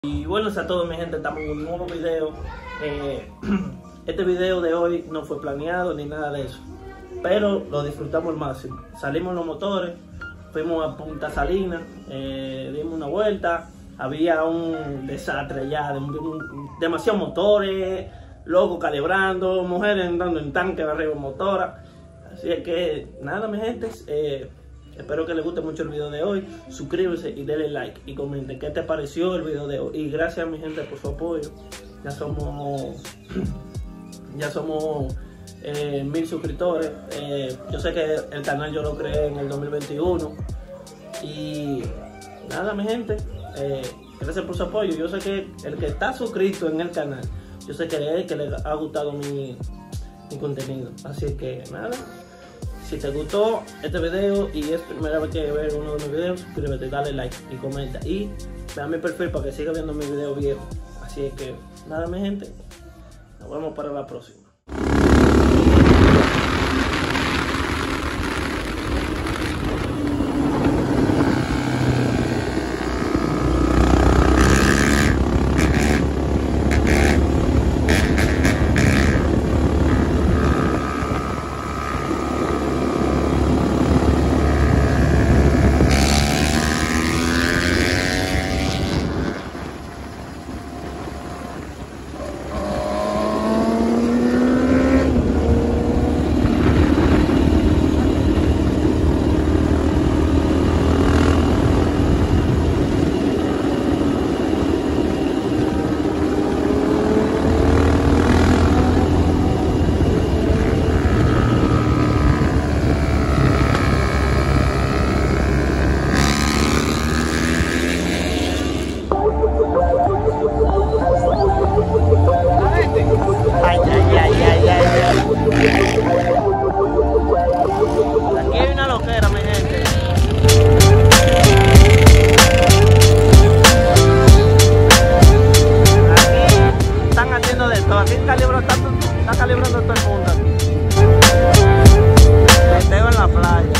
Y buenos a todos mi gente, estamos en un nuevo video. Este video de hoy no fue planeado ni nada de eso, pero lo disfrutamos al máximo. Salimos los motores, fuimos a Punta Salinas, dimos una vuelta. Había un desastre ya, demasiados motores, locos calibrando, mujeres andando en tanque de arriba motora. Así es que nada mi gente, espero que les guste mucho el video de hoy. Suscríbete y denle like y comenten qué te pareció el video de hoy. Y gracias mi gente por su apoyo. Ya somos 1000 suscriptores. Yo sé que el canal yo lo creé en el 2021. Y nada mi gente, gracias por su apoyo. Yo sé que el que está suscrito en el canal, yo sé que les ha gustado mi contenido. Así que nada, si te gustó este video y es primera vez que ves uno de mis videos, suscríbete, dale like y comenta. Y vean mi perfil para que siga viendo mis videos viejos. Así es que nada mi gente, nos vemos para la próxima. Aquí hay una loquera, mi gente. Aquí están haciendo de todo. Aquí está calibrando todo el mundo. Meteo en la playa.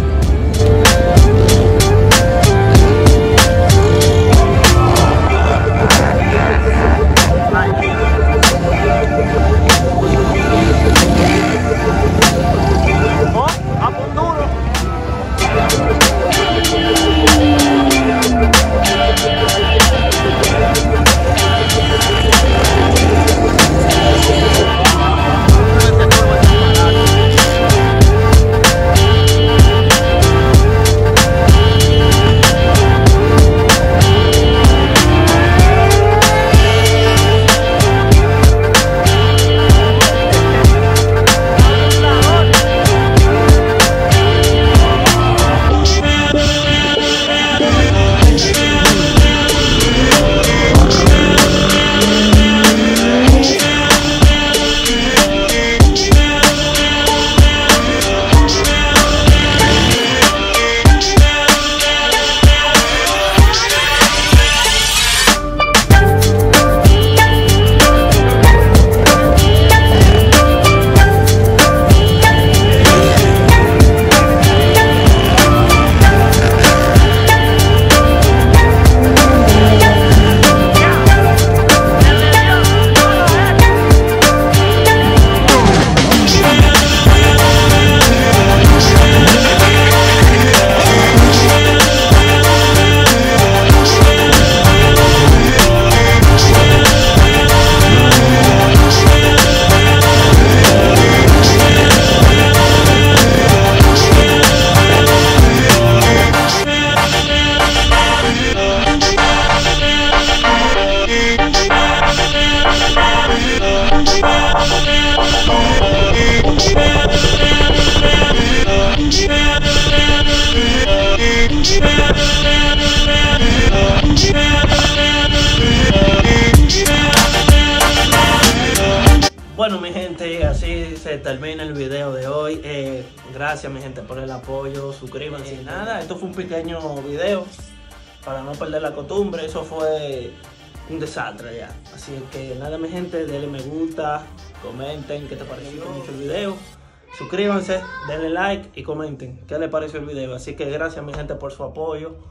Bueno mi gente, así se termina el video de hoy. Gracias mi gente por el apoyo, suscríbanse. Y nada, esto fue un pequeño video para no perder la costumbre. Eso fue un desastre ya. Así que nada mi gente, denle me gusta, comenten qué te pareció mucho el video. Suscríbanse, denle like y comenten qué les pareció el video. Así que gracias mi gente por su apoyo.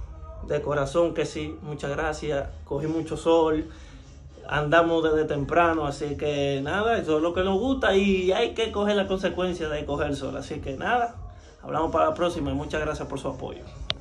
de corazón que sí, muchas gracias. Cogí mucho sol, andamos desde temprano, así que nada, eso es lo que nos gusta y hay que coger las consecuencias de coger sol. Así que nada, hablamos para la próxima y muchas gracias por su apoyo.